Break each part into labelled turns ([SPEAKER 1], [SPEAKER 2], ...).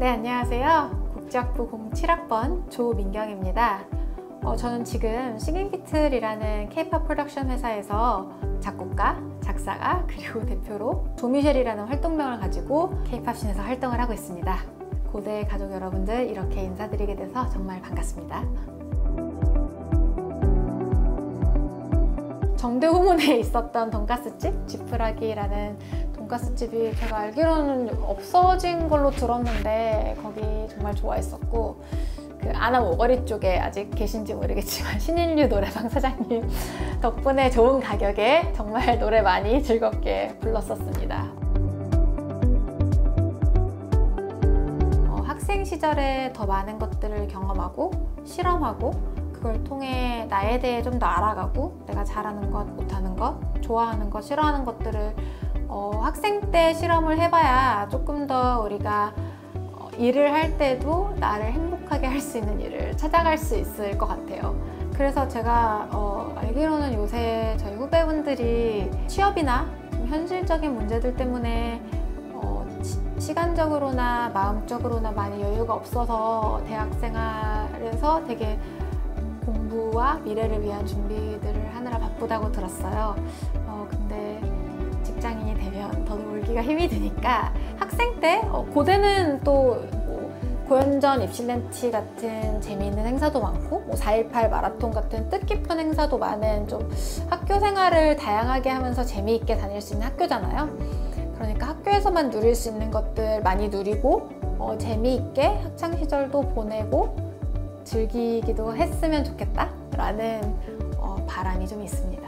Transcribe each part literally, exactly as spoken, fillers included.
[SPEAKER 1] 네, 안녕하세요. 국제학부 공칠 학번 조민경입니다. 어, 저는 지금 싱잉비틀이라는 케이팝 프로덕션 회사에서 작곡가, 작사가, 그리고 대표로 조미셸이라는 활동명을 가지고 케이팝씬에서 활동을 하고 있습니다. 고대 가족 여러분들, 이렇게 인사드리게 돼서 정말 반갑습니다. 정대후문에 있었던 돈가스집, 지푸라기라는 돈가스집이 제가 알기로는 없어진 걸로 들었는데 거기 정말 좋아했었고, 그 아남 오거리 쪽에 아직 계신지 모르겠지만 신인류 노래방 사장님 덕분에 좋은 가격에 정말 노래 많이 즐겁게 불렀었습니다. 어, 학생 시절에 더 많은 것들을 경험하고 실험하고 그걸 통해 나에 대해 좀 더 알아가고 내가 잘하는 것, 못하는 것, 좋아하는 것, 싫어하는 것들을 어, 학생 때 실험을 해봐야 조금 더 우리가 어, 일을 할 때도 나를 행복하게 할 수 있는 일을 찾아갈 수 있을 것 같아요. 그래서 제가 어, 알기로는 요새 저희 후배분들이 취업이나 좀 현실적인 문제들 때문에 어, 시, 시간적으로나 마음적으로나 많이 여유가 없어서 대학생활에서 되게 공부와 미래를 위한 준비들을 하느라 바쁘다고 들었어요. 어, 근데 직장인이 되면 더 놀기가 힘이 드니까 학생 때 어, 고대는 또 뭐, 고연전, 입실렌치 같은 재미있는 행사도 많고 뭐 사 일팔 마라톤 같은 뜻깊은 행사도 많은 좀 학교 생활을 다양하게 하면서 재미있게 다닐 수 있는 학교잖아요. 그러니까 학교에서만 누릴 수 있는 것들 많이 누리고 어, 재미있게 학창시절도 보내고 즐기기도 했으면 좋겠다 라는 어, 바람이 좀 있습니다.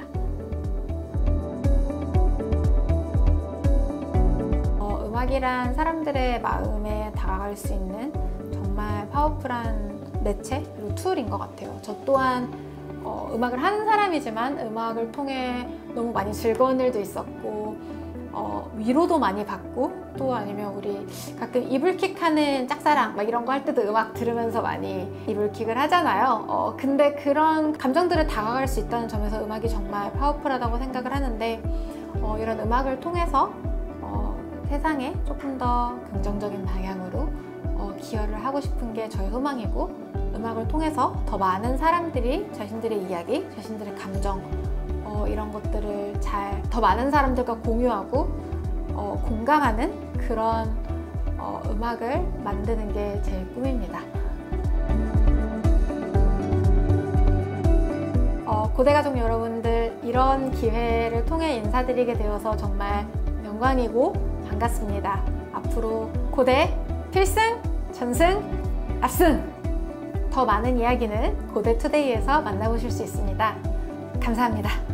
[SPEAKER 1] 어, 음악이란 사람들의 마음에 다가갈 수 있는 정말 파워풀한 매체 그리고 툴인 것 같아요. 저 또한 어, 음악을 하는 사람이지만 음악을 통해 너무 많이 즐거운 일도 있었고 어, 위로도 많이 받고 또 아니면 우리 가끔 이불킥하는 짝사랑 막 이런 거 할 때도 음악 들으면서 많이 이불킥을 하잖아요. 어, 근데 그런 감정들을 다가갈 수 있다는 점에서 음악이 정말 파워풀하다고 생각을 하는데 어, 이런 음악을 통해서 어, 세상에 조금 더 긍정적인 방향으로 어, 기여를 하고 싶은 게 저의 소망이고, 음악을 통해서 더 많은 사람들이 자신들의 이야기, 자신들의 감정 어, 이런 것들을 잘 더 많은 사람들과 공유하고 어, 공감하는 그런 어, 음악을 만드는 게 제 꿈입니다. 어, 고대가족 여러분들, 이런 기회를 통해 인사드리게 되어서 정말 영광이고 반갑습니다. 앞으로 고대 필승, 전승, 압승! 더 많은 이야기는 고대투데이에서 만나보실 수 있습니다. 감사합니다.